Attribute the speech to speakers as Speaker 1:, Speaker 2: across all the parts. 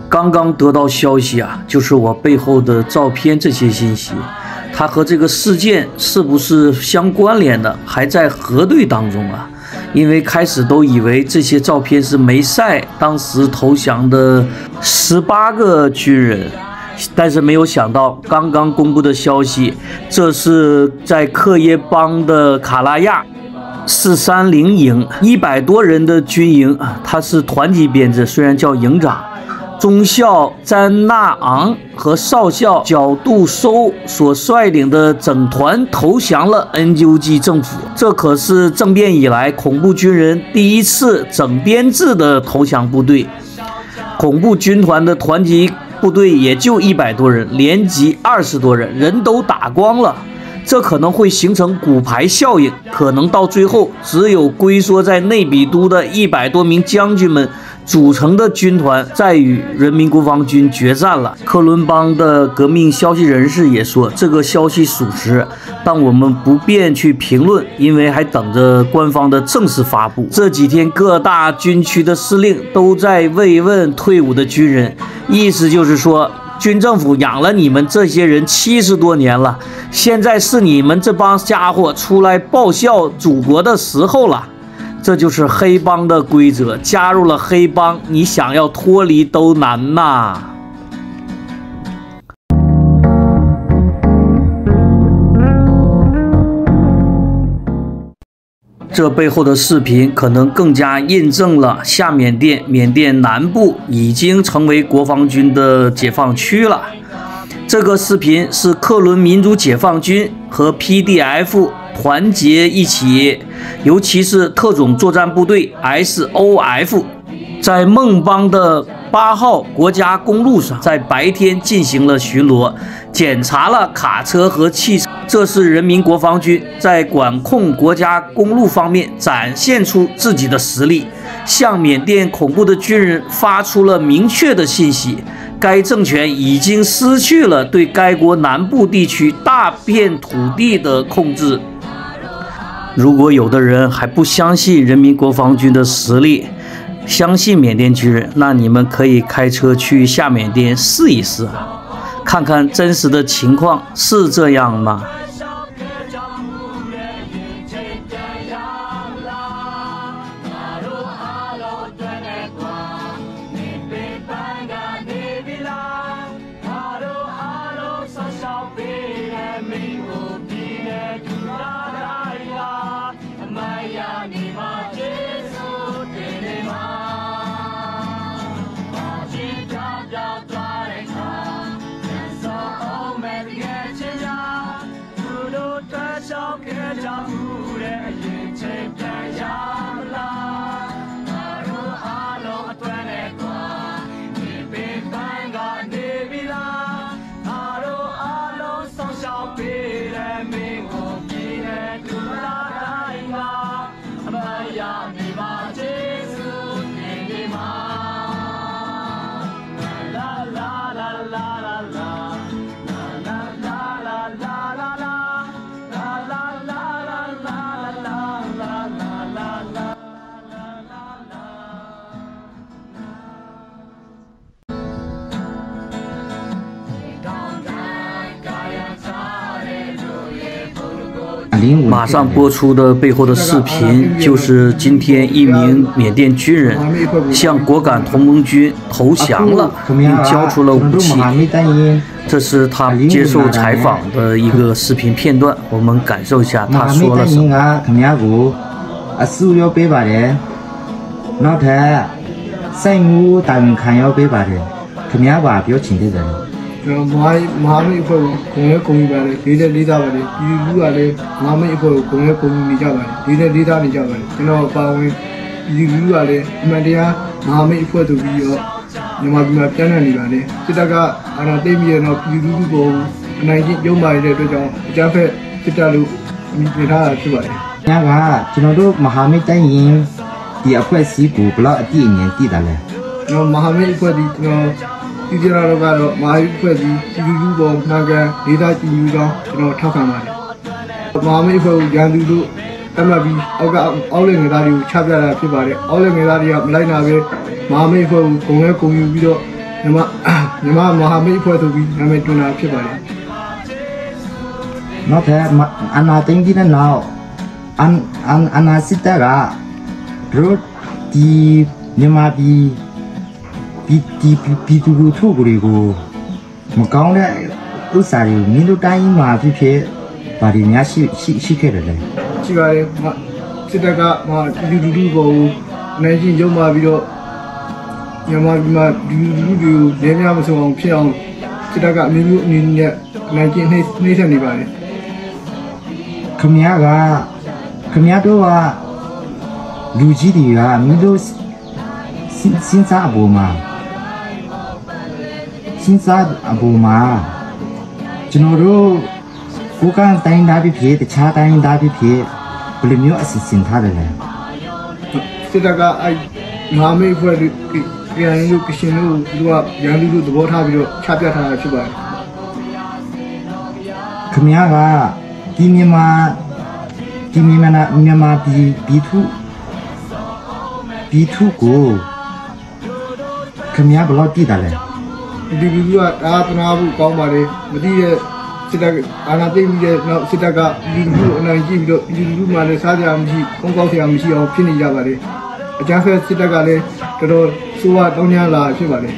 Speaker 1: 刚刚得到消息啊，就是我背后的照片这些信息，它和这个事件是不是相关联的，还在核对当中啊。因为开始都以为这些照片是梅赛当时投降的18个军人，但是没有想到刚刚公布的消息，这是在克耶邦的卡拉亚430营100多人的军营，他是团级编制，虽然叫营长。中校詹纳昂和少校角度收所率领的整团投降了 NUG 政府，这可是政变以来恐怖军人第一次整编制的投降部队。恐怖军团的团级部队也就100多人，连级20多人，人都打光了。这可能会形成骨牌效应，可能到最后只有龟缩在内比都的100多名将军们组成的军团在与人民国防军决战了。克伦邦的革命消息人士也说，这个消息属实，但我们不便去评论，因为还等着官方的正式发布。这几天各大军区的司令都在慰问退伍的军人，意思就是说，军政府养了你们这些人70多年了，现在是你们这帮家伙出来报效祖国的时候了。这就是黑帮的规则，加入了黑帮，你想要脱离都难呐。这背后的视频可能更加印证了下缅甸南部已经成为国防军的解放区了。这个视频是克伦民主解放军和 PDF 团结一起，尤其是特种作战部队 SOF， 在孟邦的8号国家公路上，在白天进行了巡逻，检查了卡车和汽车。这是人民国防军在管控国家公路方面展现出自己的实力，向缅甸恐怖的军人发出了明确的信息：该政权已经失去了对该国南部地区大片土地的控制。如果有的人还不相信人民国防军的实力，相信缅甸军人，那你们可以开车去下缅甸试一试啊，看看真实的情况是这样吗？马上播出的背后的视频，就是今天一名缅甸军人向果敢同盟军投降了，并交出了武器。这是他接受采访的一个视频片段，我们感受一下他说了什么。
Speaker 2: မဟာမိတ်အဖွဲ့ကိုဂုဏ်နဲ့ဂုဏ်ယူပါတယ်လေးနဲ့လေးစားပါတယ်ပြည်သူကလည်းမဟာမိတ်အဖွဲ့ကိုဂုဏ်နဲ့ဂုဏ်ယူနေကြပါတယ်လေးနဲ့လေးစားနေကြပါတယ်ကျွန်တော်ပါဝင်ပြည်သူကလည်းအမှန်တရားမဟာမိတ်အဖွဲ့တို့ပြီးတော့မြန်မာပြည်မှာပြန်လည်နေပါတယ်စစ်တပ်ကအာဏာသိမ်းပြီးတော့ပြည်သူကိုအနိုင်ကျင့်ရုံးမာနေတဲ့အတွက်ကြောင့်အကြမ်းဖက်စစ်တပ်လို့မြင်ထားတာဖြစ်ပါတယ်။ညကကျွန်တော်တို့မဟာမိတ်တိုင်းရင်ဒီအဖွဲ့အစည်းကိုဘလောက်အတိအမြင်တည်တယ်လဲ။ကျွန်တော်မဟာမိတ်အဖွဲ့ဒီကျွန်တော်ဒီကြတော့ကတော့မဟာမိတ်အဖွဲ့ဒီပြည်သူပေါ်မှန်ကန်ဒေသကြည်ညိုကြောင်းကျွန်တော်ထောက်ခံပါတယ်။မဟာမိတ်အဖွဲ့ကိုရန်သူတို့တတ်မှတ်ပြီးအောက်လက်ငယ်သားတွေကိုချပြတာဖြစ်ပါတယ်။အောက်လက်ငယ်သားတွေကမလိုက်နာပဲမဟာမိတ်အဖွဲ့ကိုဂုဏ်နဲ့ဂုဏ်ယူပြီးတော့မြန်မာမဟာမိတ်အဖွဲ့ဆိုပြီးနာမည်တွင်တာဖြစ်ပါတယ်
Speaker 3: နောက်ထပ်အနာသိမ့်ပြီးတဲ့နောက်အနာစစ်တပ်ကတို့ဒီမြန်မာပြည်သူလူထုတွေကိုမကောင်းတဲ့ဥစ္စာတွေမင်းတို့တိုင်းမှာဖြစ်ဘာတွေများရှိခဲ့တယ်လဲ
Speaker 2: ရှိပါတယ်စစ်တပ်ကပြည်သူလူထုကိုနိုင်ချင်းရုံမာပြီးတော့မြန်မာပြည်မှာပြည်သူလူထုတွေကိုလဲများမဆုံးအောင်ဖြစ်အောင်စစ်တပ်ကအမျိုးမျိုးအနေနဲ့နိုင်ချင်းနှိမ့်ဆက်နေပါတယ်
Speaker 3: ခင်ဗျားတို့ကလူကြီးတွေကမင်းတို့စဉ်းစားအပေါ်မှာကျွန်တော်တို့ကိုကတိုင်းသားဖြစ်တခြားတိုင်းသားဖြစ်ဘယ်လိုမျိုးအစီအစဉ်ထားတယ်လဲ
Speaker 2: စစ်တပ်ကမဟာမိတ်အဖွဲ့တွေပြည်ရင်းတို့ကရှင်တို့သူကရန်သူတို့သဘောထားပြီးတော့ချပြထားတာဖြစ်ပါတယ်
Speaker 3: ခင်ဗျားကဒီမြန်မာပြည်ထုကိုခင်ဗျားဘယ်လောက်တည်တယ်လဲ
Speaker 2: ဒီလူကဒါသနာဖို့ကောင်းပါလေမသိတဲ့စစ်တပ်အာဏာသိမ်းပြီးတဲ့နောက်စစ်တပ်ကလူလူအနိုင်ကျင့်ပြီးတော့လူမှလည်းစားကြမရှိပုံကောက်ဆရာမရှိအောင်ဖြစ်နေကြပါလေအကြမ်းဖက်စစ်တပ်ကလည်းတော်တော်ဆိုးဝါးတောင်းကျမ်းလာဖြစ်ပါလေ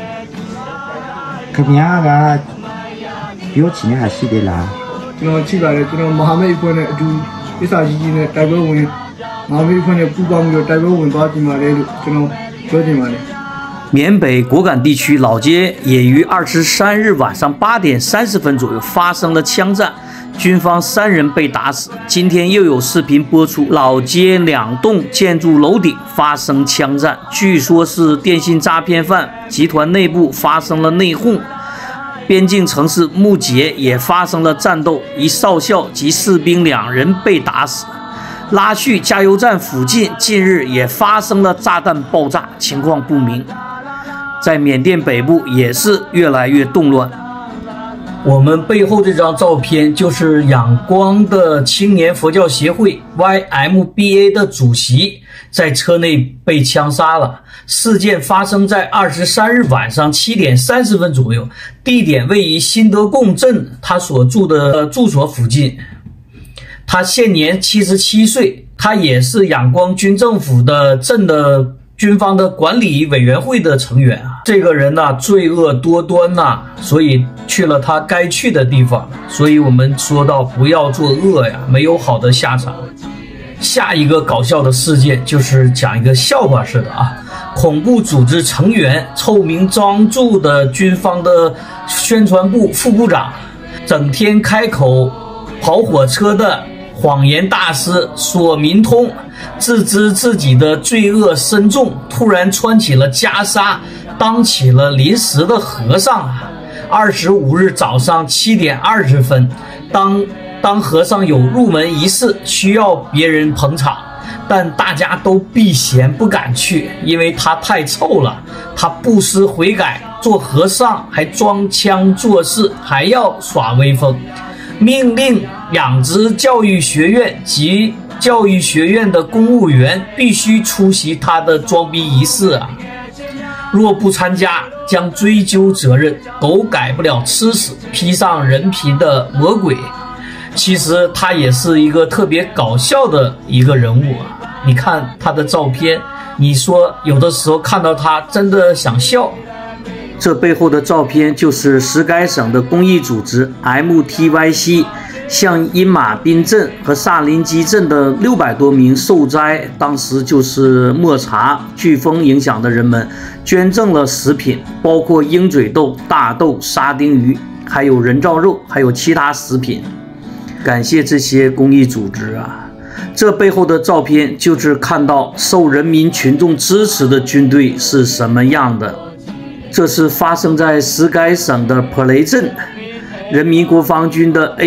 Speaker 3: ခင်ဗျားကပြောချင်တဲ့ဟာရှိသေးလား
Speaker 2: ကျွန်တော်ချိပါတယ်ကျွန်တော်မဟာမိတ်အဖွဲ့နဲ့အတူပစ္စည်းကြီးနဲ့တိုက်ပွဲဝင်မဟာမိတ်အဖွဲ့နဲ့ပူးပေါင်းပြီးတော့တိုက်ပွဲဝင်သွားကြပါလေလို့ကျွန်တော်ပြောချင်ပါတယ်
Speaker 1: 缅北果敢地区老街也于23日晚上8点30分左右发生了枪战，军方3人被打死。今天又有视频播出，老街2栋建筑楼顶发生枪战，据说是电信诈骗犯集团内部发生了内讧。边境城市木杰也发生了战斗，一少校及士兵2人被打死。拉叙加油站附近近日也发生了炸弹爆炸，情况不明。在缅甸北部也是越来越动乱。我们背后这张照片就是仰光的青年佛教协会 YMBA 的主席在车内被枪杀了。事件发生在23日晚上7点30分左右，地点位于新德贡镇他所住的住所附近。他现年77岁，他也是仰光军政府的镇的军方的管理委员会的成员啊。这个人呢，罪恶多端呐，所以去了他该去的地方。所以我们说到不要作恶呀，没有好的下场。下一个搞笑的事件就是讲一个笑话似的啊，恐怖组织成员臭名昭著的军方的宣传部副部长，整天开口跑火车的谎言大师索明通，自知自己的罪恶深重，突然穿起了袈裟，当起了临时的和尚啊。25日早上7点20分，当和尚有入门仪式，需要别人捧场，但大家都避嫌不敢去，因为他太臭了。他不思悔改，做和尚还装腔作势，还要耍威风。命令养殖教育学院及教育学院的公务员必须出席他的装逼仪式啊！若不参加，将追究责任。狗改不了吃屎，披上人皮的魔鬼。其实他也是一个特别搞笑的一个人物啊！你看他的照片，你说有的时候看到他真的想笑。这背后的照片就是石该省的公益组织 MTYC 向因马滨镇和萨林基镇的600多名受灾，当时就是莫查、飓风影响的人们捐赠了食品，包括鹰嘴豆、大豆、沙丁鱼，还有人造肉，还有其他食品。感谢这些公益组织啊！这背后的照片就是看到受人民群众支持的军队是什么样的。这是发生在石该省的普雷镇，人民国防军的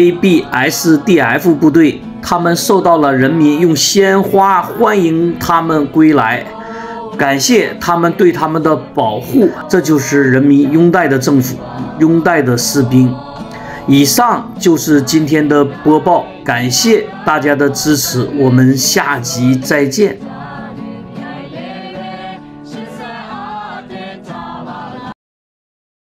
Speaker 1: ABSDF 部队，他们受到了人民用鲜花欢迎他们归来，感谢他们对他们的保护。这就是人民拥戴的政府，拥戴的士兵。以上就是今天的播报，感谢大家的支持，我们下集再见。